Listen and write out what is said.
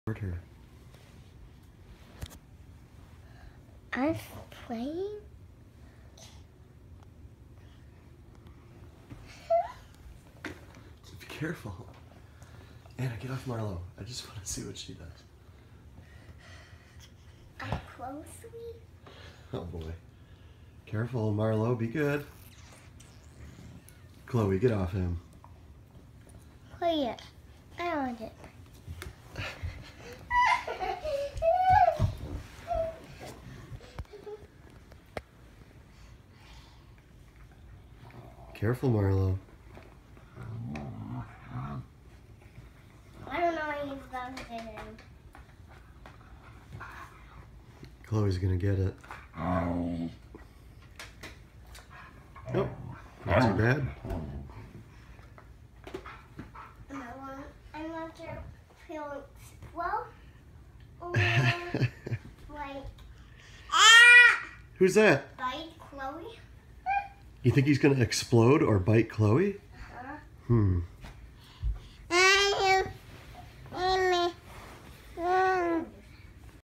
Her. I'm playing. Be careful. Anna, get off Marlo. I just want to see what she does. Up closely. Oh boy. Careful, Marlo. Be good. Chloe, get off him. Quiet. I want it. Careful, Marlo. I don't know what he's about to do. Chloe's gonna get it. Nope. Not too bad. I want to feel well. Like Who's that? bite Chloe. You think he's gonna explode or bite Chloe? Huh? Hmm.